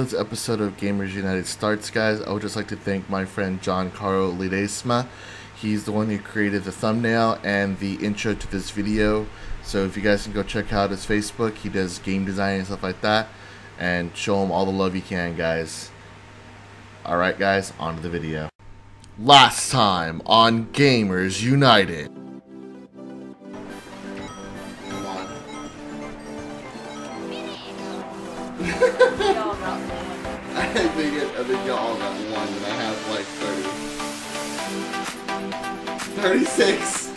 anyone's episode of Gamers United starts, guys, I would just like to thank my friend Giancarlo Ledesma. He's the one who created the thumbnail and the intro to this video. So if you guys can go check out his Facebook, he does game design and stuff like that. And show him all the love you can, guys. Alright, guys, on to the video. Last time on Gamers United. Come on. I think y'all got one, and I have like 30. 36.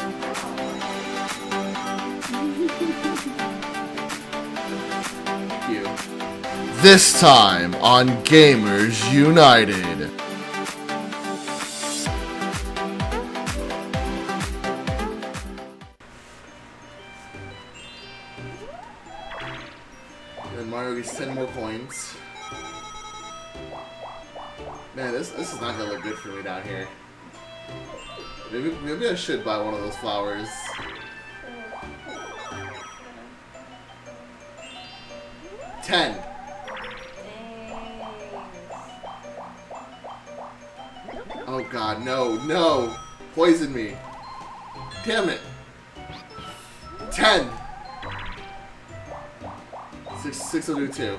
Thank you. This time on Gamers United. And Mario gets 10 more coins. Man, this is not gonna look good for me down here. Maybe I should buy one of those flowers. $10. Oh god, no! Poison me. Damn it. 10. 602.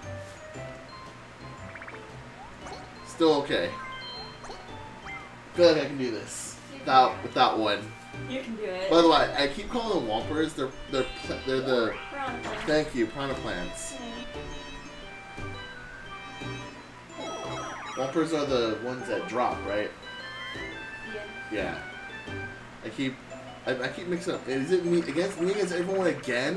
Still okay. I feel like I can do this without one. You can do it. By the way, I keep calling them Whompers. They're the Piranha plants. Thank you, piranha plants. Whompers are the ones that drop, right? Yeah. Yeah. I keep mixing up. Is it me against everyone again?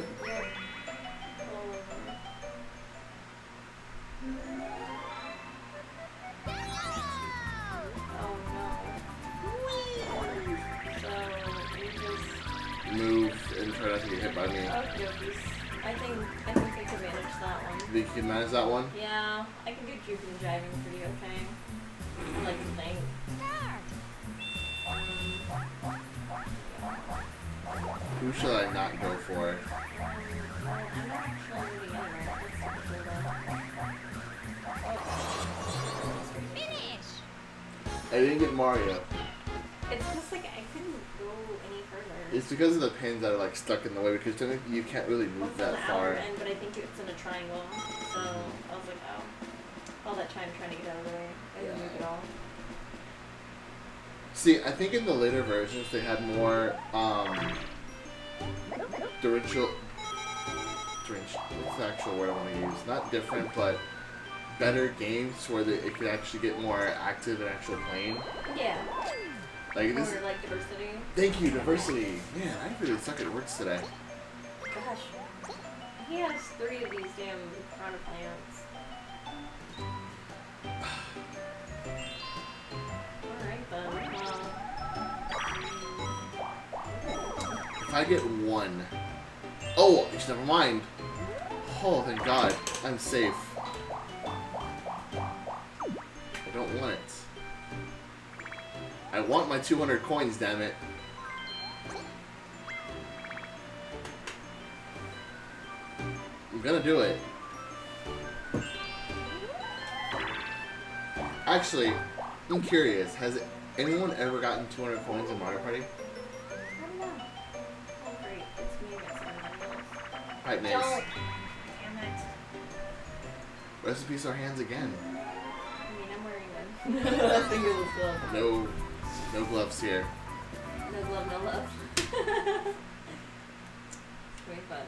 Move and try not to get hit by me. Okay, I think take advantage of that one. You can manage that one? Yeah, I can do jumping and driving pretty okay. I like to think. Who should I not go for? I'm not actually moving anywhere. I didn't get Mario. It's just like I couldn't go any further. It's because of the pins that are like stuck in the way, because then you can't really move that far. End, but I think it's in a triangle, so I was like, oh, all that time trying to get out of the way, I didn't move at all. See, I think in the later versions they had more what's the actual word I want to use? Not different, but better games where it could actually get more active and actual playing. Yeah. Like this. Or like diversity. Thank you, diversity. Man, I really suck at words today. Gosh. He has 3 of these damn piranha plants. Alright then. If I get 1. Oh, never mind. Oh, thank God. I'm safe. I don't want it. I want my 200 coins, damn it. I'm gonna do it. Actually, I'm curious. Has anyone ever gotten 200 coins in Mario Party? I don't know. Oh great, it's me against someone else. Pipe maze. No. Damn it. Rest in peace, our hands again. I mean, I'm wearing one. Fingerless glove. No gloves here. No glove, no love. It's very fun.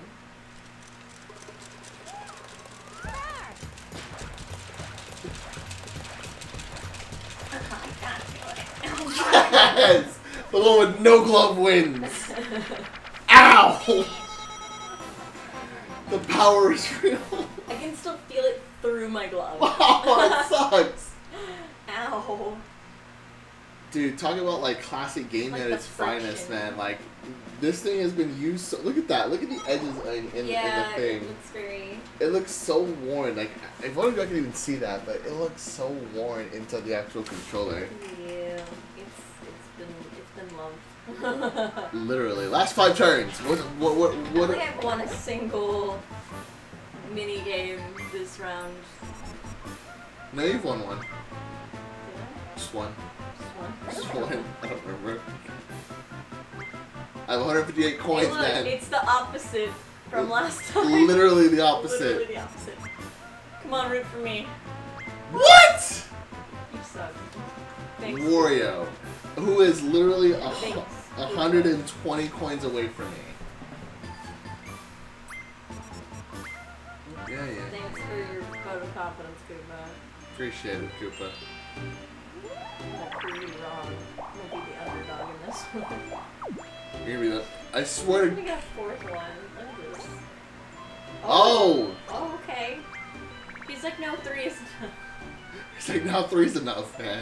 Yes! The one with no glove wins! Ow! The power is real. I can still feel it through my glove. Oh, it sucks! Ow. Dude, talking about like classic game Like at its finest, man. Like, this thing has been used so. Look at that. Look at the edges in the thing. It looks very. It looks so worn. Like, if only I could even see that, but it looks so worn into the actual controller. Yeah, it's been loved. Literally, last 5 turns. What? I think I've won a single mini game this round. No, you've won one. Did Just one. I? Just Just one. one. I don't remember. I have 158 coins, Hey, look, man. it's the opposite from last time. Literally the opposite. Literally the opposite. Come on, root for me. What? You suck. Thanks. Wario, who is literally Thanks. 120 coins away from me. Yeah. Thanks for your vote of confidence, Koopa. Appreciate it, Koopa. I'll prove you wrong. I'm gonna be the underdog in this one. You're gonna be the. I swear. I'm gonna get a fourth one. Look at this. Oh! Oh, okay. He's like, no, 3 is enough. It's like now 3's enough, man.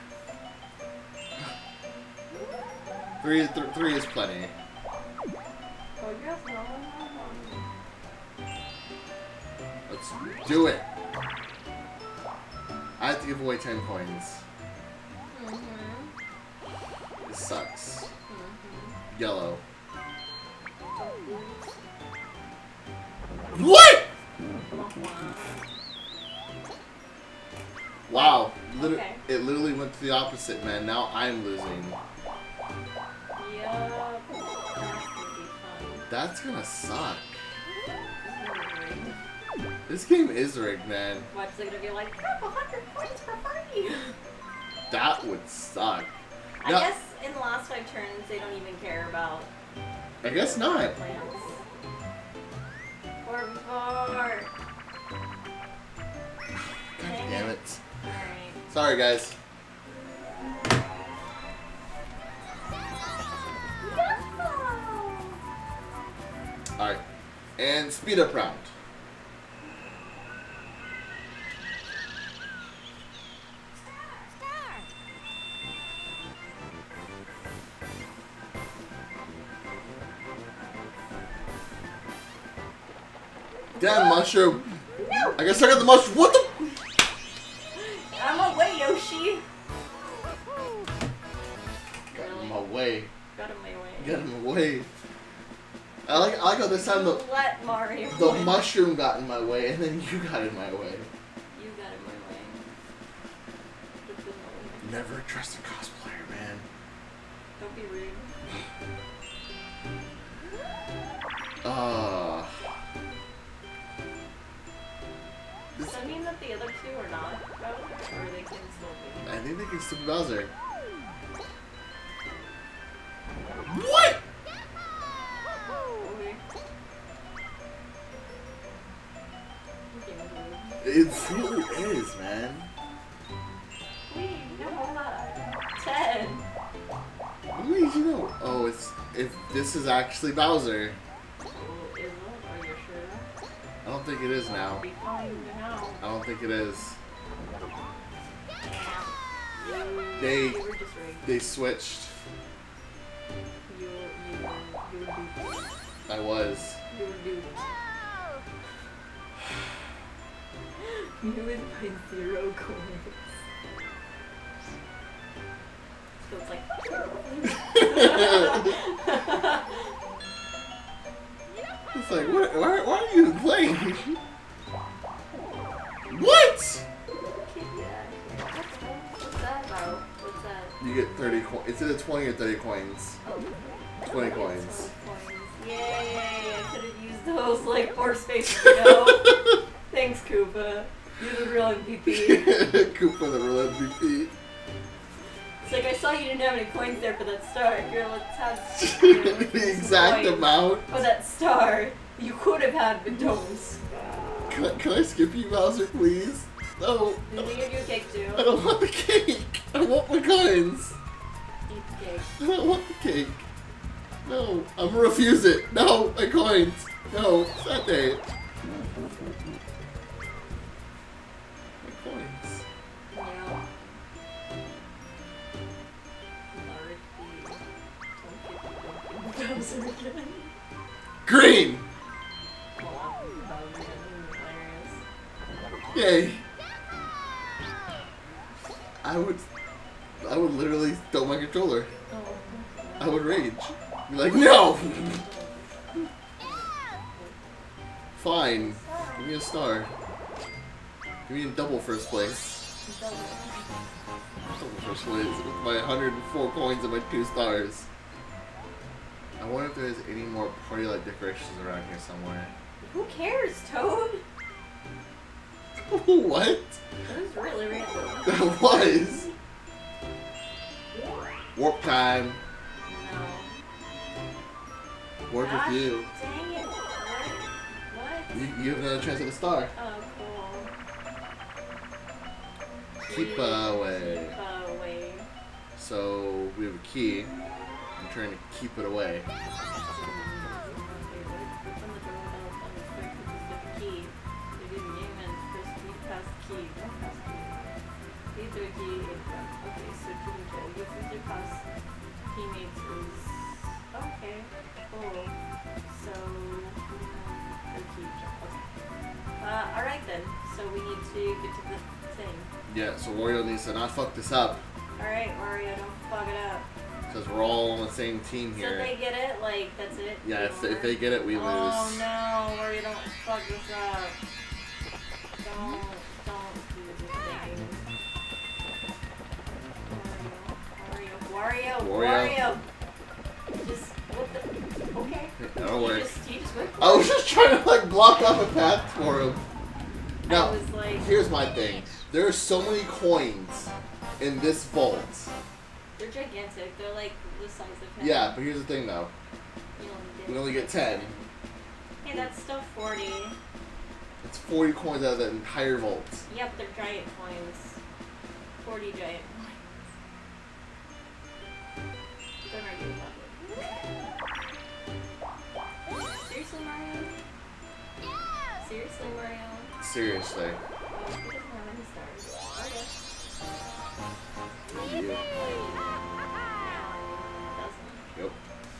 Three is plenty. Oh, yes, no. Let's do it. I have to give away 10 coins. Mm-hmm. This sucks. Mm-hmm. Yellow. Oh, What? wow. Wow. Okay. It literally went to the opposite, man. Now I'm losing. Yup. That's gonna be fun. That's gonna suck. This is rigged. This game is rigged, man. What's they gonna be like, crap, 100 points for free? That would suck. I Now- guess in the last 5 turns, they don't even care about I guess not. plans. Por favor. God damn it. Alright. Sorry, guys. Alright. And speed up round. Damn, mushroom. No! I guess I got the mushroom. What the? I'm away, Yoshi! Got him Really? away. Got him my way. Get him away. I like how this time Let Mario the win. mushroom got in my way and then you got in my way. You got in my way. Just in my way. Never trust a cosplayer, man. Don't be rude. Does that mean that the other 2 are not Bowser? Or they can still be? I think they can still be Bowser. What? Okay. Okay, It really is, man. Wait, no, 10. Luigi, you know. Oh, it's if this is actually Bowser. Oh, is it? Are you sure? I don't think it is now. It'll be fine now. I don't think it is. You were just rigged. They switched. You were duped. I was. You were duped. You would find 0 coins. So it's like. It's like, why are you playing? What? What's that about? What's that? You get 30 coins. It's either 20 or 30 coins. Oh. 20 coins. 20 coins. Yay! I could have used those like 4 spaces ago. Thanks, Koopa. You're the real MVP. Koopa, the real MVP. It's like I saw you didn't have any coins there for that star. Here, let's have The exact coins amount. for that star. You could have had with those. Can I skip you, Bowser, please? No. Did we give you a cake too? I don't want the cake. I want my coins. Eat the cake. I don't want the cake. No, I'm gonna refuse it. No, my coins. No, Sunday. My coins. Yeah. Bowser again. Green. Bowser again. Hilarious. Yay. I would literally throw my controller. Oh. I would rage. Be like, no! Fine. me a star. Give me a double first place. Double. Double first place with my 104 coins and my 2 stars. I wonder if there's any more party light decorations around here somewhere. Who cares, Toad? What? That was really random. That was. Warp time. No. Warp Gosh, with you. dang it. What? You have another chance at a star. Oh, cool. Keep away. Keep away. So we have a key. I'm trying to keep it away. Okay, so you have to pass teammates is okay, cool. So okay. Alright then. So we need to get to the thing. Yeah, so Wario needs to not fuck this up. Alright, Wario, don't fuck it up. Because we're all on the same team here. So they get it? Like, that's it? Yeah, if they get it, we lose. Oh no, Wario, don't fuck this up. Don't do this thing. Wario. Just, what the, okay. That'll work. You just went I was just trying to like block off a path for him. Now, I was like, here's my thing. There are so many coins in this vault. they're gigantic. They're like the size of him. Yeah, but here's the thing though. We only get 10. Hey, that's still 40. It's 40 coins out of the entire vault. Yep, they're giant coins. 40 giant coins. Don't argue about it. Seriously, Mario? Seriously, Mario? Seriously. Oh, he doesn't have any stars. Okay. You. No, he doesn't. Yep.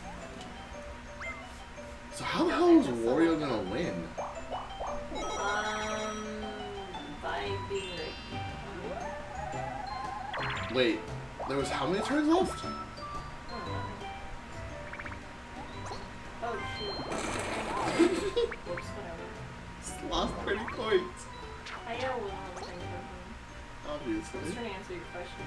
So how the hell is Wario gonna win? By being rigged. Wait, there was how many turns left? Oh shoot. Whoops, whatever. Just lost 30 coins. I know one of the things from Obviously. I'm just trying to answer your question.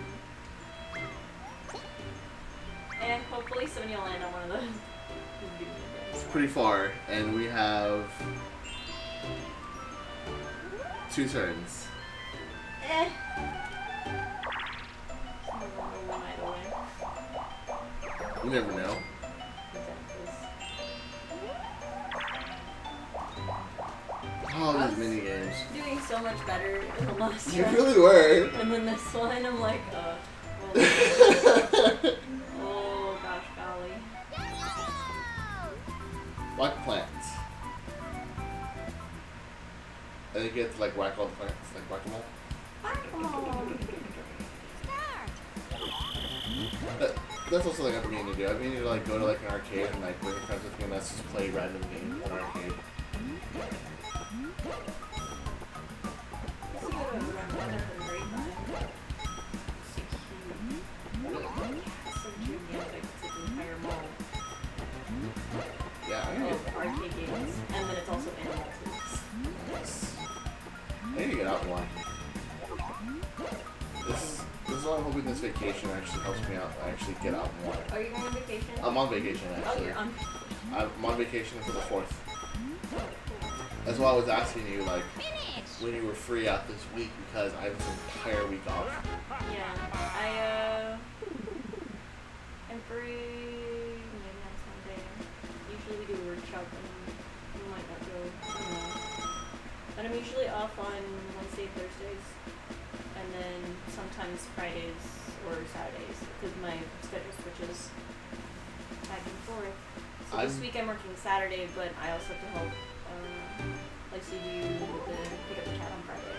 And hopefully somebody will land on one of those. It's pretty far, and we have 2 turns. Eh. One either way. You never know. Oh, these mini games. Doing so much better in the last You round. really were. And then this one, I'm like, oh gosh, golly. Like plants. And you get to like whack all the plants, like whack-a-mole. That's also like I've been meaning to do. I've been meaning to like go to like an arcade and like bring friends with me and let's just play random games in an arcade. Yeah, I need to Arcade games, and then it's also animal tubes. I need to get out more. This is why I'm hoping this vacation actually helps me out. Actually get out more. Are you going on vacation? I'm on vacation Oh, actually. you're on. I'm on vacation for the 4th. That's why I was asking you like when you were free out this week because I have this entire week off. Yeah, I'm free maybe on Sunday. Usually we do a workshop and we might not go. I don't know. But I'm usually off on Wednesday, Thursdays, and then sometimes Fridays or Saturdays because my schedule switches back and forth. So this week I'm working Saturday, but I also have to help Lacey do pick up the cat on Friday.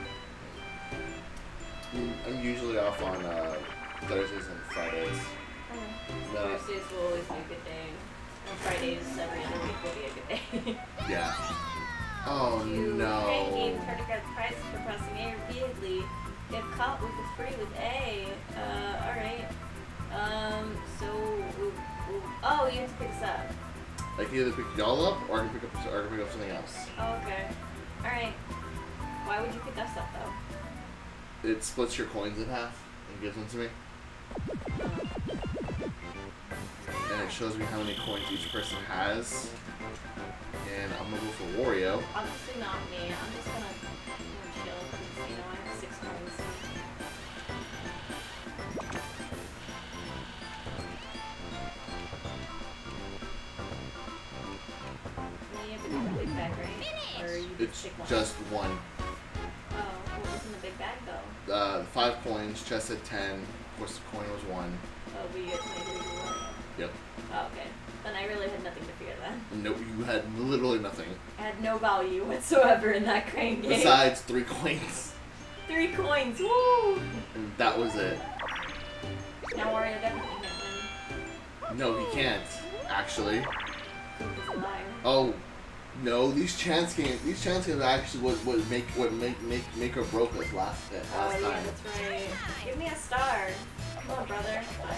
So. I'm usually off on Thursdays and Fridays. No. Thursdays will always be a good day. And Fridays every other week will be a good day. Yeah. Oh no. Hey, game credit card price for pressing A repeatedly. Get caught with a free with A. Alright. Oh, you have to pick this up. I can either pick y'all up or I can pick up something else. Oh, okay. Alright. Why would you pick us up though? It splits your coins in half and gives them to me. And it shows me how many coins each person has. And I'm gonna go for Wario. Obviously not me. I'm just gonna chill because, you know, I have 6 coins. You have to go to the big bag, right? Or you It's pick one? just one. Oh, what was in the big bag though? 5 coins, chest at 10. Of course, the coin was 1. Oh, but you get 23 Wario. Yep. Oh, okay. Then I really had nothing to fear then. Nope, you had literally nothing. I had no value whatsoever in that crane game. Besides 3 coins. 3 coins, woo! And that was it. Now Wario definitely can't win. No, he can't, actually. He's a liar. Oh, no, these chance games are actually what make or broke us last Oh time. yeah, that's right. Give me a star. Come on, brother. I'm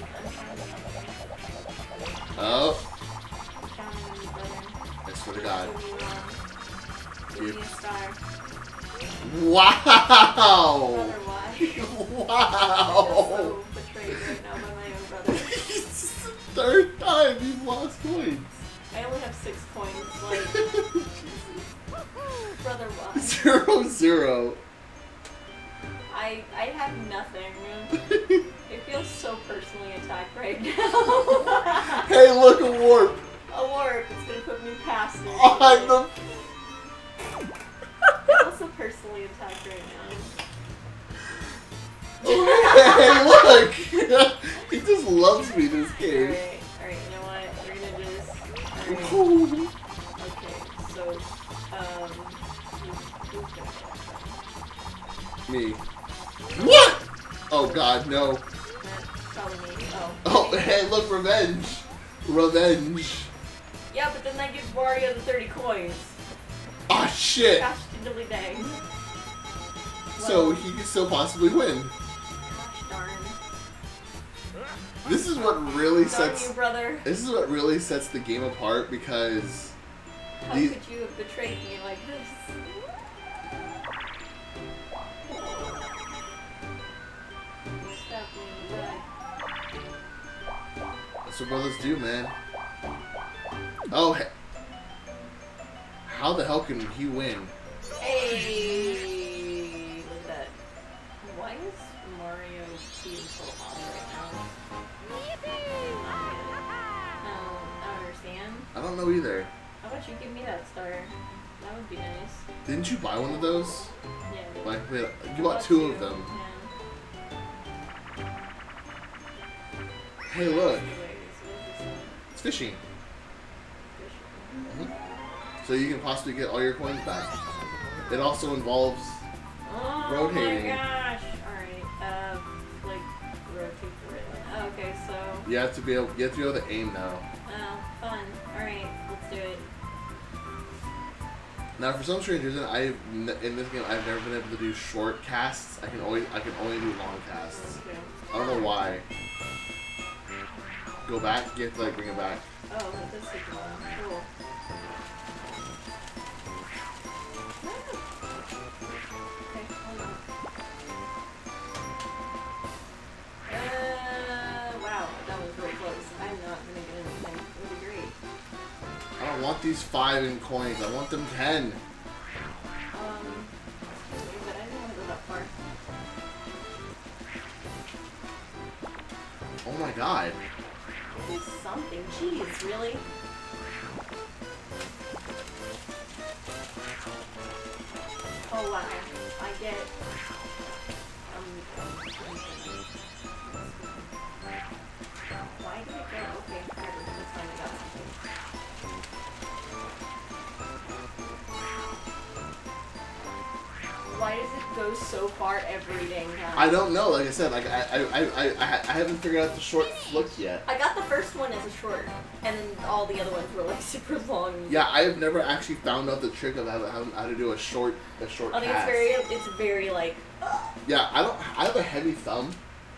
Oh, counting on you, brother. I swear to God. Give me a star. Wow! Brother, why? I feel Wow! so betrayed right now by my own brother. It's the 3rd time you've lost coins. I only have 6 coins. Like, brother, why? 0-0. I have nothing. It feels so personally attacked right now. Hey, look, a warp! A warp. It's gonna put me past it. On the... I'm also personally attacked right now. Hey, look! He just loves me, this kid. Alright, you know what? We're gonna just... Alright. Okay, so, who's gonna get Me. What? Oh God, no. that? Probably me. Oh. Oh, hey, look, revenge. Revenge. Yeah, but then that gives Wario the 30 coins. Ah, shit. Gosh, diddly dang. So he could still possibly win. Gosh darn. This is what really Darn sets. you, brother. This is what really sets the game apart because. How These- could you have betrayed me like this? Stab me in the back. That's what brothers do, man. Oh, how the hell can he win? Hey, look at that. Why is Mario being so hot right now? I don't understand. I don't know either. How about you give me that star? That would be nice. Didn't you buy one of those? Yeah. Like, wait, you bought 2 of them. Yeah. Hey, look, Anyways, what is this one? it's fishing. Fish. So you can possibly get all your coins back. It also involves Oh rotating. my gosh! Alright, like, rotate for it. Okay, so, You have to be able to aim now. oh, fun. Alright, let's do it. Now, for some strange reason, in this game I've never been able to do short casts. I can only do long casts. Okay. I don't know why. Go back. You have to like bring it back. Oh, that does take a while. Cool. Okay, hold on. Wow, that was really close. I'm not gonna get anything. It would be great. I don't want these 5 in coins. I want them 10. But I didn't want to go that far. Oh my God. There's something. Jeez, really? Oh wow. I get. Why did it go? Okay, whatever. That's fine. I got something. Why does it go so far every dang time? I don't know. Like I said, like I haven't figured out the short flick yet. I got the first one as a short, and then all the other ones were like super long. Yeah, I have never actually found out the trick of how to do a short I think cast. it's very like. Yeah, I have a heavy thumb.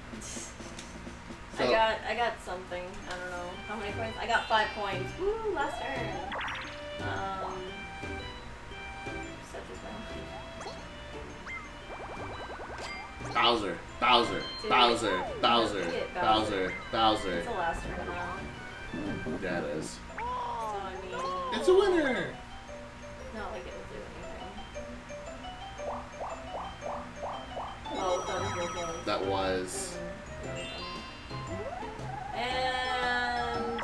So, I got something. I don't know how many coins. I got 5 coins. Woo! Last turn. such a fan. Bowser, Bowser, Dude, Bowser, Bowser, get Bowser, Bowser. It's the last turn now. Yeah, it is. So I mean, It's a winner! not like it will do anything. Oh, that was real close. That was. And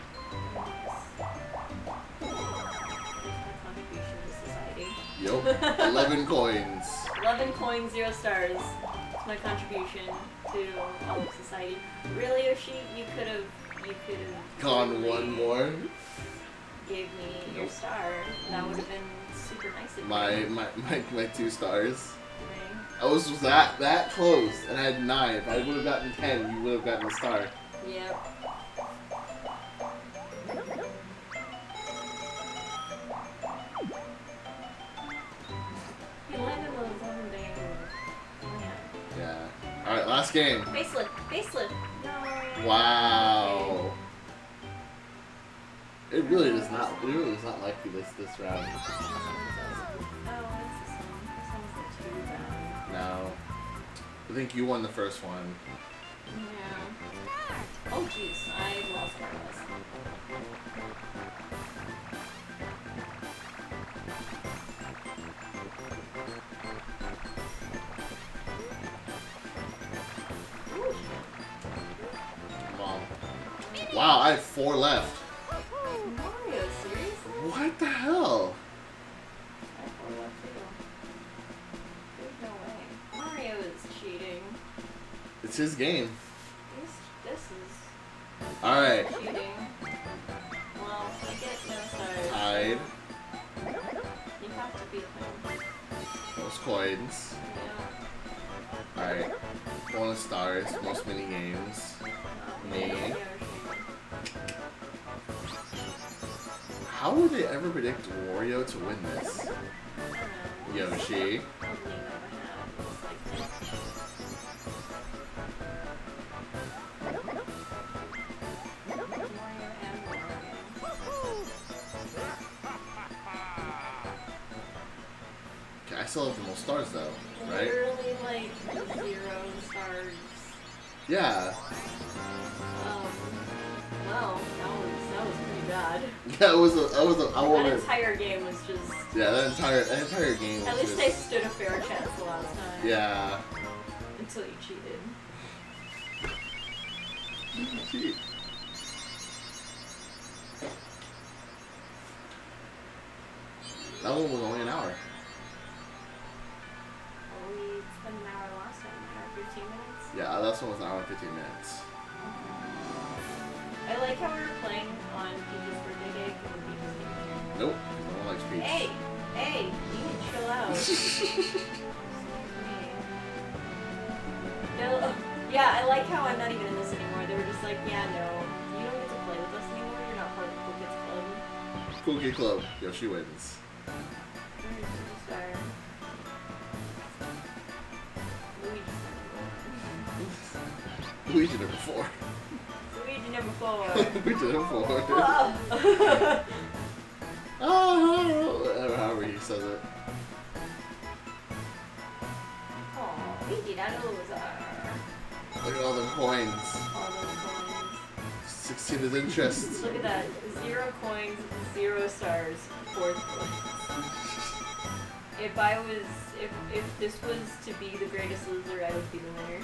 contribution to society. Yup. 11 coins. 11 coins, 0 stars. It's my contribution to all of society. Really, Yoshi? You could have Gone one more. gave me your star. That would have been super nice of you. My 2 stars. Right? I was that close, and I had 9. If I would have gotten 10, you would have gotten a star. Yep. You landed with a one dang plant. Yeah. Alright, last game. Faceless! Faceless! No! Wow. It really does not like you this round. Oh, it's this one. This one's the 2 round. No. I think you won the first one. Yeah. Oh jeez, I lost my list. Ooh, Come on. Wow, I have 4 left. Mario, seriously? What the hell? I have 4 left too. There's no way. Mario is cheating. It's his game. This is Alright. cheating. Well, I get no stars. Tied. You have to beat him. Most coins. Yeah. Alright. Bonus stars. Most mini games. Me. How would they ever predict Wario to win this? Yoshi. Okay, I still have the most stars though, right? Literally like 0 stars. Yeah. Well, that was pretty bad. That was a I That wanted. entire game was just. Yeah, that entire game was At least just, I stood a fair chance the last time. Yeah. Until you cheated. Cheat. That one was only an hour. Well, we spent an hour last time, an hour 15 minutes. Yeah, that one was an hour and 15 minutes. I like how we were playing on Peach's birthday cake and Peach's cake. Nope, no one likes Peach. Hey, you can chill out. Excuse me. No, yeah, I like how I'm not even in this anymore. They were just like, yeah, no, you don't get to play with us anymore. You're not part of the Cool Kids Club. Cool Kid Club. Yoshi wins. Sorry. Luigi number 4. Luigi number 4. Luigi number 4. Whoa. Oh, however he says it. Aw, Luigi, that loser. Look at all them coins. All those coins. 16 is interest. Look at that. 0 coins, 0 stars, 4th place. If this was to be the greatest loser, I would be the winner.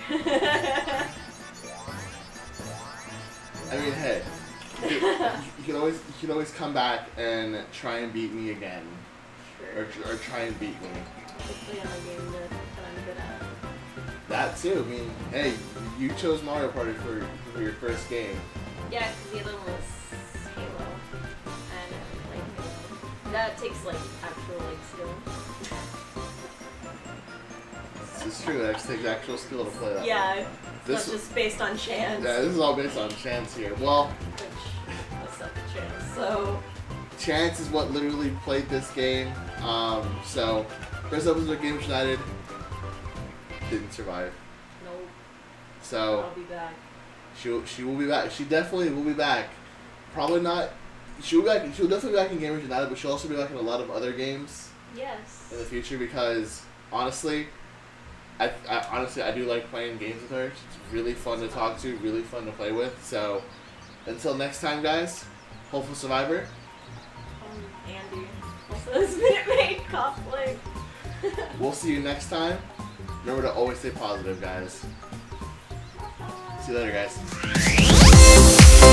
I mean, hey, you can always come back and try and beat me again, Sure. or try and beat me. Hopefully on a game that I'm good at. That too. I mean, hey, you chose Mario Party for your first game. Yeah, because the other one was Halo. And like Halo. That takes like actual like skill. It's true. That takes actual skill to play that. Yeah, one. it's This- not just based on chance. Yeah, this is all based on chance here. Well, Which was not the chance. So chance is what literally played this game. So first episode of Gamers United didn't survive. nope. So I'll be back. she will be back. She definitely will be back. Probably not. She'll be back. She'll definitely be back in Gamers United, but she'll also be back in a lot of other games. Yes. in the future because honestly, I do like playing games with her. It's really fun to talk to, really fun to play with. So until next time, guys, Hopeful Survivor. Andy. Also, this Minute Maid cosplay. We'll see you next time. Remember to always stay positive, guys. See you later, guys.